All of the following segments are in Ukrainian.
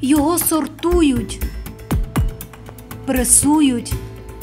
Його сортують, пресують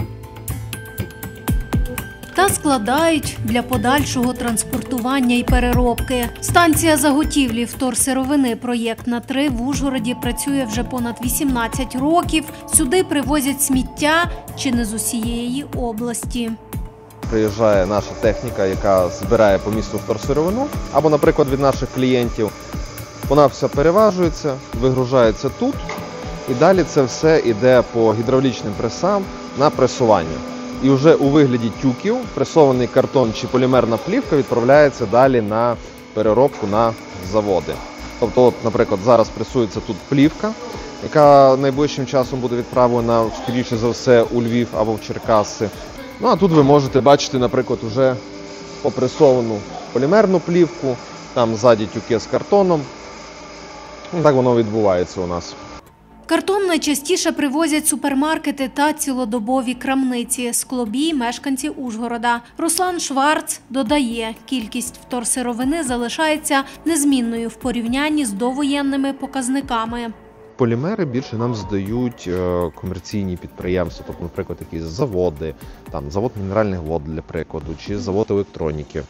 та складають для подальшого транспортування і переробки. Станція заготівлі вторсировини «Проєктна 3» в Ужгороді працює вже понад 18 років. Сюди привозять сміття чи не з усієї області. Приїжджає наша техніка, яка збирає по місту вторсировину, або, наприклад, від наших клієнтів. Вона все переважується, вигружається тут, і далі це все йде по гідравлічним пресам на пресування. І вже у вигляді тюків пресований картон чи полімерна плівка відправляється далі на переробку на заводи. Тобто, от, наприклад, зараз пресується тут плівка, яка найближчим часом буде відправлена, скоріше за все, у Львів або в Черкаси. Ну, а тут ви можете бачити, наприклад, уже попресовану полімерну плівку, там ззаді тюки з картоном. Ну, так воно відбувається у нас. Картон найчастіше привозять супермаркети та цілодобові крамниці. Склобій – мешканці Ужгорода. Руслан Шварц додає, кількість вторсировини залишається незмінною в порівнянні з довоєнними показниками. Полімери більше нам здають комерційні підприємства, тобто, наприклад, якісь заводи, там, завод мінеральних вод, для прикладу, чи завод електроніки.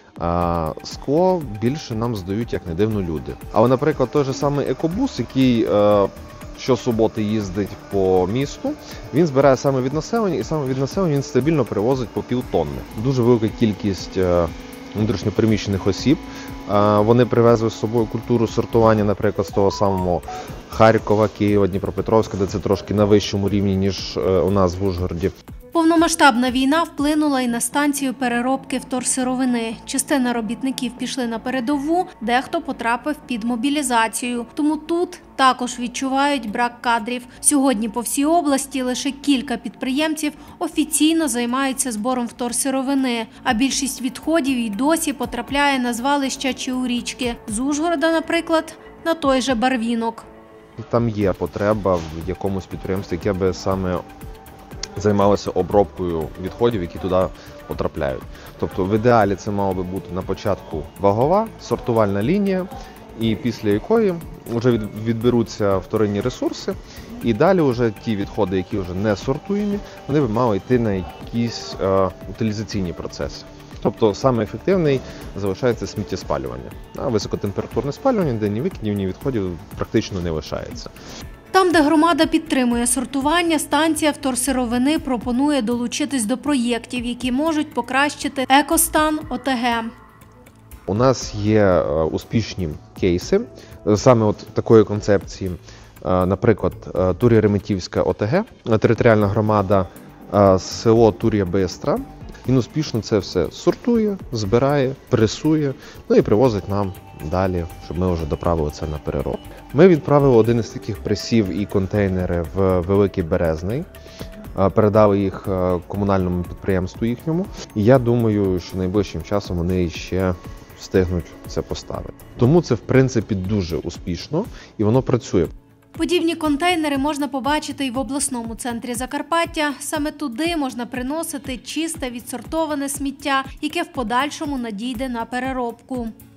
Скло більше нам здають, як не дивно, люди. Але, наприклад, той же самий екобус, який щосуботи їздить по місту, він збирає саме від населення, і саме від населення він стабільно привозить по півтонни. Дуже велика кількість внутрішньопереміщених осіб. Вони привезли з собою культуру сортування, наприклад, з того самого Харкова, Києва, Дніпропетровська, де це трошки на вищому рівні, ніж у нас в Ужгороді. Повномасштабна війна вплинула і на станцію переробки вторсировини. Частина робітників пішли на передову, дехто потрапив під мобілізацію. Тому тут також відчувають брак кадрів. Сьогодні по всій області лише кілька підприємців офіційно займаються збором вторсировини, а більшість відходів і досі потрапляє на звалища чи у річки. З Ужгорода, наприклад, на той же Барвінок. Там є потреба в якомусь підприємстві, яке би саме займалося обробкою відходів, які туди потрапляють. Тобто в ідеалі це мало би бути на початку вагова, сортувальна лінія, і після якої вже відберуться вторинні ресурси, і далі вже ті відходи, які вже не сортуємі, вони б мали йти на якісь утилізаційні процеси. Тобто саме ефективний залишається сміттєспалювання. А високотемпературне спалювання, де ні викидів, ні відходів практично не лишається. Там, де громада підтримує сортування, станція вторсировини пропонує долучитись до проєктів, які можуть покращити екостан ОТГ. У нас є успішні кейси саме от такої концепції. Наприклад, Тур'я-Реметівська ОТГ, територіальна громада, село Тур'я-Бистра. Він успішно це все сортує, збирає, пресує, ну і привозить нам далі, щоб ми вже доправили це на переробку. Ми відправили один із таких пресів і контейнери в Великий Березний, передали їх комунальному підприємству їхньому. І я думаю, що найближчим часом вони ще встигнуть це поставити. Тому це, в принципі, дуже успішно і воно працює. Подібні контейнери можна побачити і в обласному центрі Закарпаття. Саме туди можна приносити чисте відсортоване сміття, яке в подальшому надійде на переробку.